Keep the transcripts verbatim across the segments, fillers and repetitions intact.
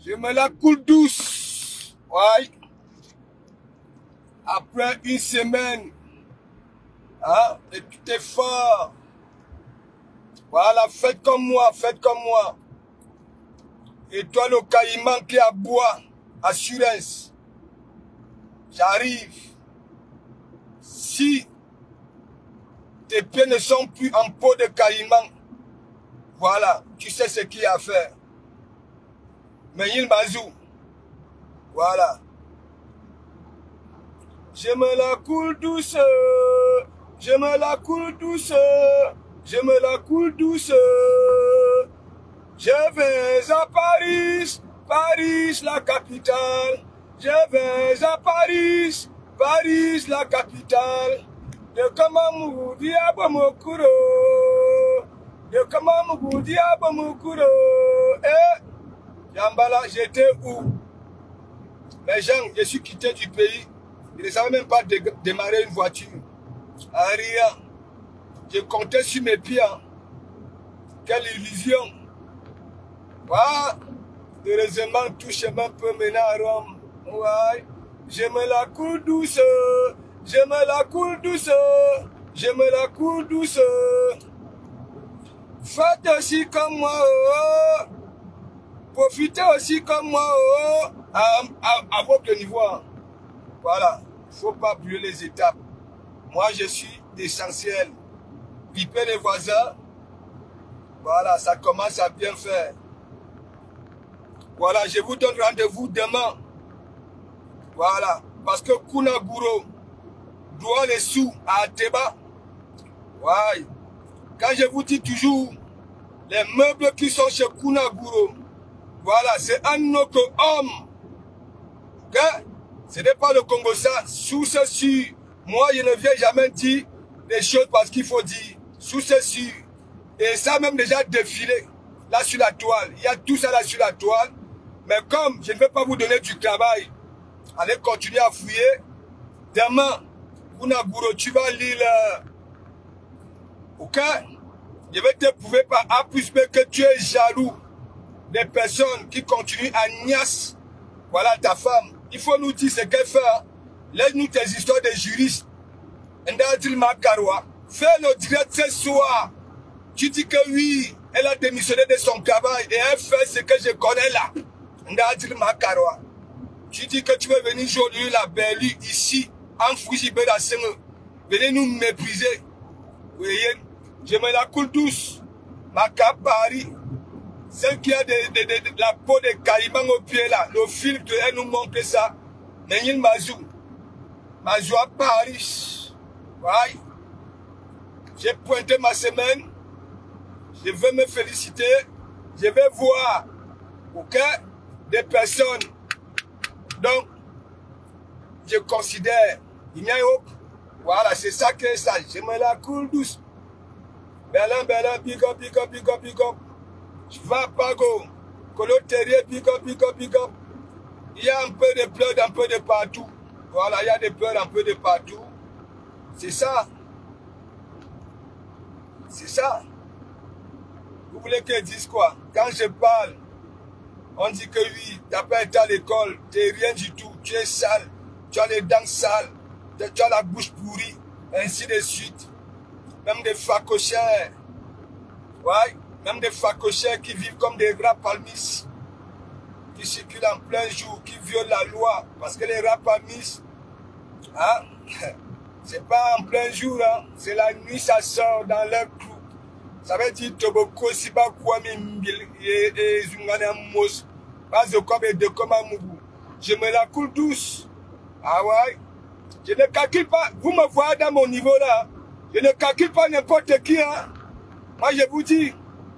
Je me la coule douce. Ouais. Après une semaine, hein, et tu es fort. Voilà, faites comme moi, faites comme moi. Et toi, le caïman qui aboie, assurance. J'arrive. Si tes pieds ne sont plus en peau de caïman, voilà, tu sais ce qu'il y a à faire. Mais il mazou. Voilà. Je me la coule douce. Je me la coule douce. Je me la coule douce. Je vais à Paris. Paris, la capitale. Je vais à Paris. Paris, la capitale. De Kamamou, diabo mokuro. De Kamamou, diabo mokuro. Eh, Yambala, j'étais où? Les gens, je suis quitté du pays. Je ne savais même pas dé démarrer une voiture. À rien. Je comptais sur mes pieds. Quelle illusion. Voilà. Heureusement, tout chemin peut mener à Rome. Ouais. Je me la coule douce. Je me la coule douce. Je me la coule douce. Faites aussi comme moi. Oh. Profitez aussi comme moi. Oh. À, à, à votre niveau. Voilà. Il ne faut pas brûler les étapes. Moi, je suis essentiel. Piper les voisins. Voilà, ça commence à bien faire. Voilà, je vous donne rendez-vous demain. Voilà, parce que Kunaguro doit les sous à Ateba. Ouais. Quand je vous dis toujours, les meubles qui sont chez Kunaguro, voilà, c'est un autre homme. Ok? Ce n'est pas le Congo ça. Sous ce sûr, moi je ne viens jamais dire des choses parce qu'il faut dire. Sous ce sûr. Et ça même déjà défilé là sur la toile. Il y a tout ça là sur la toile. Mais comme je ne vais pas vous donner du travail, allez continuer à fouiller. Demain, Kunaguro, tu vas lire le... Ok? Je vais te prouver par A plus B que tu es jaloux des personnes qui continuent à niasse. Voilà ta femme. Il faut nous dire ce qu'elle fait. Laisse-nous tes histoires de juristes. Fais le direct ce soir. Tu dis que oui, elle a démissionné de son travail et elle fait ce que je connais là. Tu dis que tu veux venir aujourd'hui la belle ici, en Foujibe la Seigne. Venez nous mépriser. Vous voyez, je me la coule douce. Ma cape Paris. Celle qui a de, de, de, de la peau de caïman au pied là. Le film de elle nous montre ça. Mais il Mazou. Mazou à Paris. Ouais. J'ai pointé ma semaine. Je veux me féliciter. Je vais voir. Ok? Des personnes. Donc, je considère. Il n'y a aucun. Voilà, c'est ça que ça. Je me la coule douce. Bella, bella, big up, big up, big up, big up. Je vais à Pago. Colo Terrier, big up, big up, big up. Il y a un peu de pleurs un peu de partout. Voilà, il y a des pleurs un peu de partout. C'est ça. C'est ça. Vous voulez que je dise quoi? Quand je parle, on dit que oui, tu n'as pas été à l'école, tu n'es rien du tout, tu es sale, tu as les dents sales, tu as la bouche pourrie, ainsi de suite. Même des facochères, ouais, même des facochères qui vivent comme des rats palmis, qui circulent en plein jour, qui violent la loi, parce que les rats palmis, hein, c'est pas en plein jour, hein, c'est la nuit, ça sort dans leur clou. Ça veut dire Toboko Siba Kwame Mbil et Zungana Mos. Pas de comme et de comme Moubou. Je me la coule douce. Ah ouais. Je ne calcule pas. Vous me voyez dans mon niveau là. Je ne calcule pas n'importe qui. Hein. Moi je vous dis.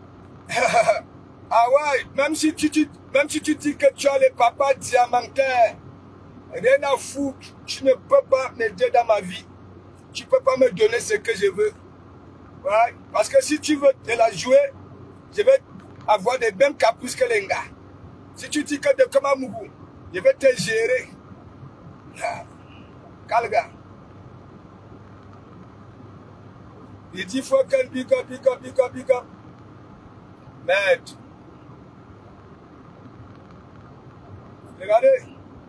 Ah ouais. Même si tu, tu, même si tu dis que tu as les papas diamantaires. Rien à foutre. Tu ne peux pas m'aider dans ma vie. Tu ne peux pas me donner ce que je veux. Ouais, parce que si tu veux te la jouer, je vais avoir des mêmes caprices que les gars. Si tu dis que de Kamamougou, je vais te gérer. Kalga. Il dit faut qu'elle big up, big up, big up, big up. Merde. Regardez.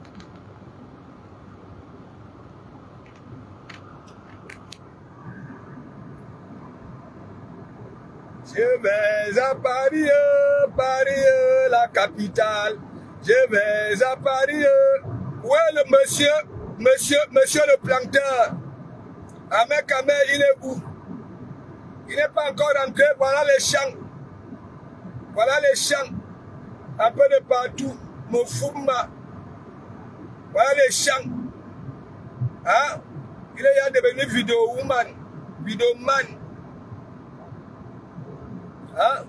Je vais à Paris, Paris, la capitale. Je vais à Paris. Où est le monsieur, monsieur, monsieur le planteur? Ahmed Kamel, il est où? Il n'est pas encore rentré. Voilà les champs. Voilà les champs. Un peu de partout. Moufouma. Voilà les champs. Hein? Il est devenu vidéo woman. Vidéo man. Hein?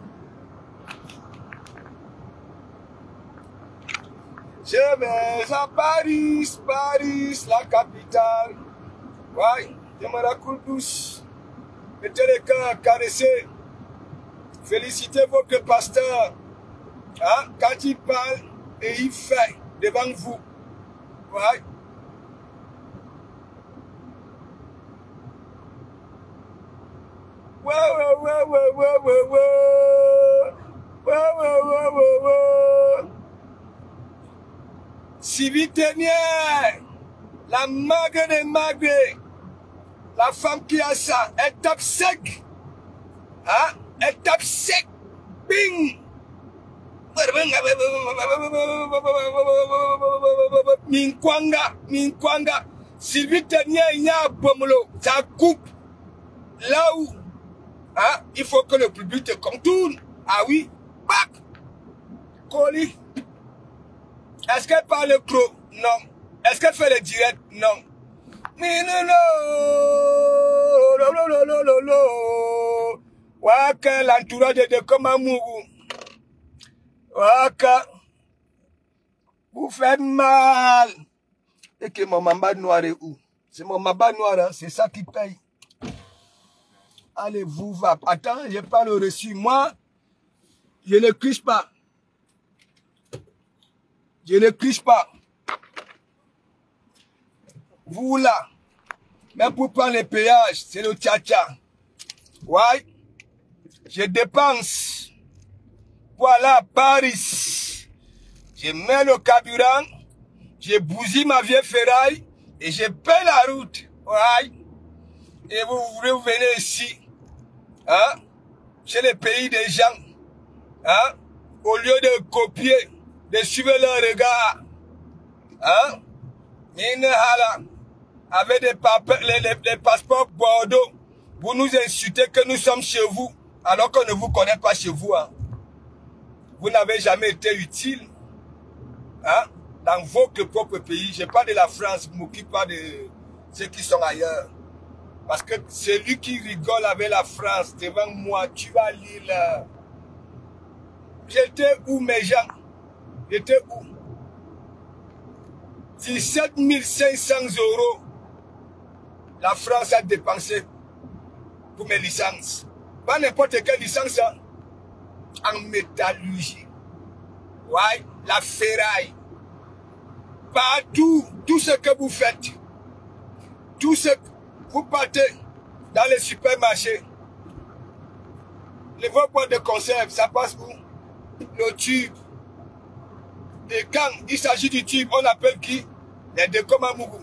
Je vais à Paris, Paris, la capitale. Ouais, je me racoule douce. Mettez les cœurs, caressez. Félicitez votre pasteur. Hein? Quand il parle et il fait devant vous. Ouais. Ouais, ouais, ouais, ouais, ouais, ouais, ouais. Ouais, ouais, ouais, ouais, ouais. Sylvie Tenière, la magre des magres, la femme qui a ça, elle tape sec. Hein? Elle tape sec. Bing! Minkwanga, Minkwanga. Sylvie Tenière, il y a un bomolo. Ça coupe. Là où hein, il faut que le public te contourne. Ah oui, bac. Colis. Est-ce qu'elle parle le croc? Non. Est-ce qu'elle fait le direct? Non. Mais non, non, non, non, non, non, non. Waka, l'entourage de Komamougou. Waka. Vous faites mal. Et que mon mamba noir est où? C'est mon mamba noir, hein? C'est ça qui paye. Allez, vous va. Attends, je parle au reçu. Moi, je ne criche pas. Je ne criche pas. Vous là, même pour prendre les péages, c'est le tcha-tcha. Ouais. Je dépense. Voilà, Paris. Je mets le carburant. Je bousille ma vieille ferraille. Et je paie la route. Ouais. Et vous, vous venez ici. Hein? Chez les pays des gens. Hein? Au lieu de copier, de suivre leur regard. Hein? Avec des les, les, les passeports Bordeaux, vous nous insultez que nous sommes chez vous, alors qu'on ne vous connaît pas chez vous. Hein? Vous n'avez jamais été utile. Hein? Dans votre propre pays. Je parle de la France, je ne m'occupe pas de ceux qui sont ailleurs. Parce que celui qui rigole avec la France devant moi, tu vas lire là. J'étais où mes gens? J'étais où? dix-sept mille cinq cents euros. La France a dépensé pour mes licences. Pas n'importe quelle licence. Hein? En métallurgie. Ouais, la ferraille. Partout, tout ce que vous faites. Tout ce que vous partez dans les supermarchés. Les vos boîtes de conserve, ça passe où? Le tube. Et quand il s'agit du tube, on appelle qui? Les Dekomamougou.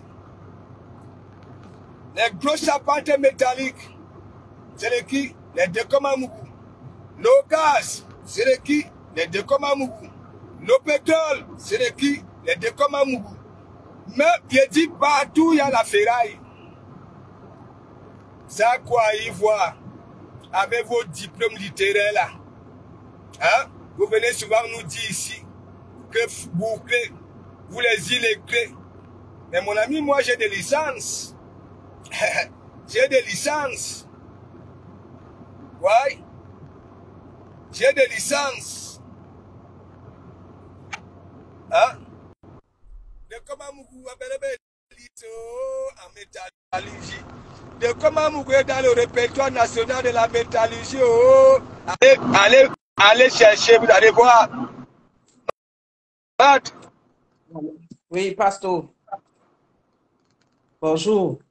Les grosses charpentes métalliques, c'est les qui? Les Dekomamougou. Le gaz, c'est les qui? Les Dekomamougou. Le pétrole, c'est les qui? Les Dekomamougou. Mais je dis partout, il y a la ferraille. Ça quoi y voir avec vos diplômes littéraires là. Hein? Vous venez souvent nous dire ici que vous clés, vous les illettrés. Mais mon ami, moi j'ai des licences. J'ai des licences. Ouais. J'ai des licences. Hein? De comment vous en métallurgie. De comment vous dans le répertoire national de la métallurgie. Oh. Allez, allez, allez chercher, vous allez voir. Oui, pasteur. Bonjour.